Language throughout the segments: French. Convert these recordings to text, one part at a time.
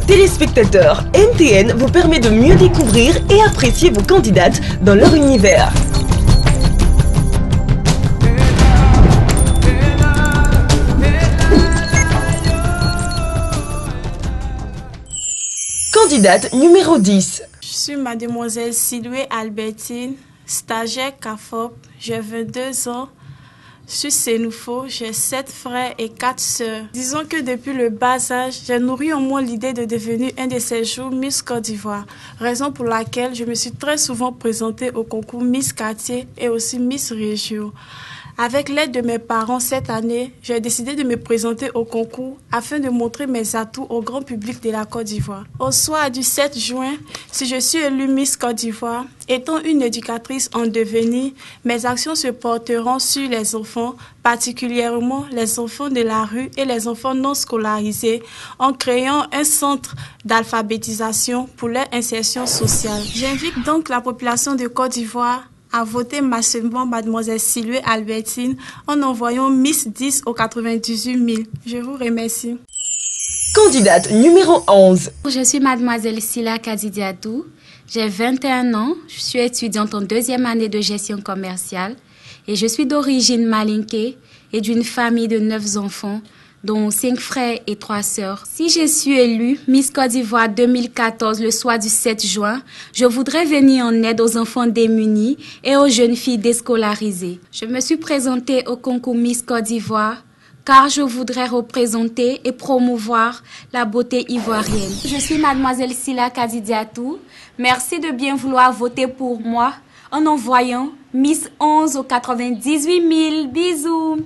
Téléspectateurs, MTN vous permet de mieux découvrir et apprécier vos candidates dans leur univers. Candidate numéro 10. Je suis mademoiselle Siloué Albertine, stagiaire CAFOP, j'ai 22 ans. Je suis Sénoufo, j'ai 7 frères et 4 sœurs. Disons que depuis le bas âge, j'ai nourri en moi l'idée de devenir un de ces jours Miss Côte d'Ivoire, raison pour laquelle je me suis très souvent présentée au concours Miss Quartier et aussi Miss Région. Avec l'aide de mes parents cette année, j'ai décidé de me présenter au concours afin de montrer mes atouts au grand public de la Côte d'Ivoire. Au soir du 7 juin, si je suis élue Miss Côte d'Ivoire, étant une éducatrice en devenir, mes actions se porteront sur les enfants, particulièrement les enfants de la rue et les enfants non scolarisés, en créant un centre d'alphabétisation pour leur insertion sociale. J'invite donc la population de Côte d'Ivoire à voter massivement mademoiselle Siloué Albertine en envoyant Miss 10 au 98 000. Je vous remercie. Candidate numéro 11. Je suis mademoiselle Sila Kadidiatou, j'ai 21 ans, je suis étudiante en 2e année de gestion commerciale et je suis d'origine malinké et d'une famille de 9 enfants, dont 5 frères et 3 sœurs. Si je suis élue Miss Côte d'Ivoire 2014 le soir du 7 juin, je voudrais venir en aide aux enfants démunis et aux jeunes filles déscolarisées. Je me suis présentée au concours Miss Côte d'Ivoire car je voudrais représenter et promouvoir la beauté ivoirienne. Je suis mademoiselle Sila Kadidiatou. Merci de bien vouloir voter pour moi en envoyant Miss 11 au 98 000. Bisous.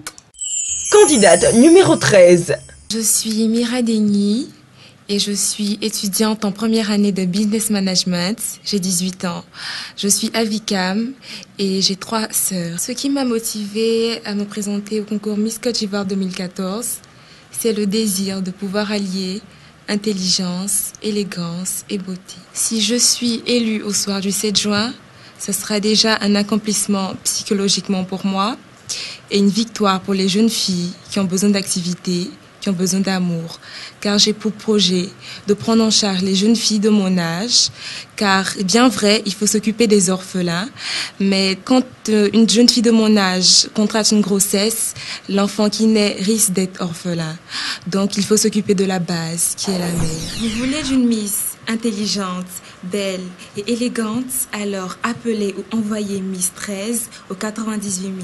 Candidate numéro 13. Je suis Mira Deni et je suis étudiante en première année de Business Management. J'ai 18 ans. Je suis à Vicam et j'ai 3 sœurs. Ce qui m'a motivée à me présenter au concours Miss Côte d'Ivoire 2014, c'est le désir de pouvoir allier intelligence, élégance et beauté. Si je suis élue au soir du 7 juin, ce sera déjà un accomplissement psychologiquement pour moi et une victoire pour les jeunes filles qui ont besoin d'activités, qui ont besoin d'amour. Car j'ai pour projet de prendre en charge les jeunes filles de mon âge, car bien vrai, il faut s'occuper des orphelins, mais quand une jeune fille de mon âge contracte une grossesse, l'enfant qui naît risque d'être orphelin. Donc il faut s'occuper de la base, qui est la mère. Vous voulez d'une Miss intelligente, belle et élégante, alors appelez ou envoyez Miss 13 au 98 000.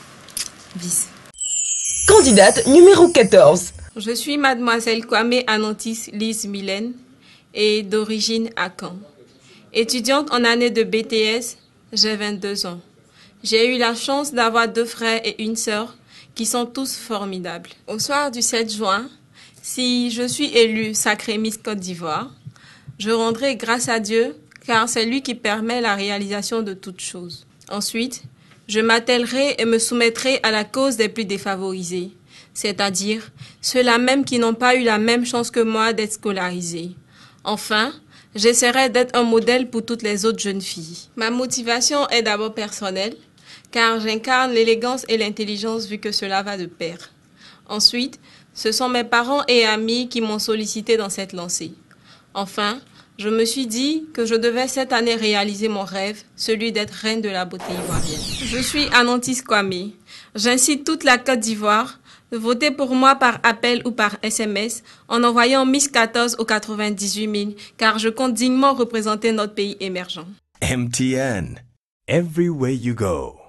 Bis. Candidate numéro 14. Je suis mademoiselle Kwame Anantis Lise Mylène et d'origine Akan. Étudiante en année de BTS, j'ai 22 ans. J'ai eu la chance d'avoir 2 frères et une sœur qui sont tous formidables. Au soir du 7 juin, si je suis élue sacrée Miss Côte d'Ivoire, je rendrai grâce à Dieu car c'est lui qui permet la réalisation de toutes choses. Ensuite, je m'attellerai et me soumettrai à la cause des plus défavorisés, c'est-à-dire ceux-là même qui n'ont pas eu la même chance que moi d'être scolarisés. Enfin, j'essaierai d'être un modèle pour toutes les autres jeunes filles. Ma motivation est d'abord personnelle, car j'incarne l'élégance et l'intelligence vu que cela va de pair. Ensuite, ce sont mes parents et amis qui m'ont sollicité dans cette lancée. Enfin, je me suis dit que je devais cette année réaliser mon rêve, celui d'être reine de la beauté ivoirienne. Je suis Anantis Kwame. J'incite toute la Côte d'Ivoire de voter pour moi par appel ou par SMS en envoyant Miss 14 au 98 000 car je compte dignement représenter notre pays émergent. MTN. Everywhere you go.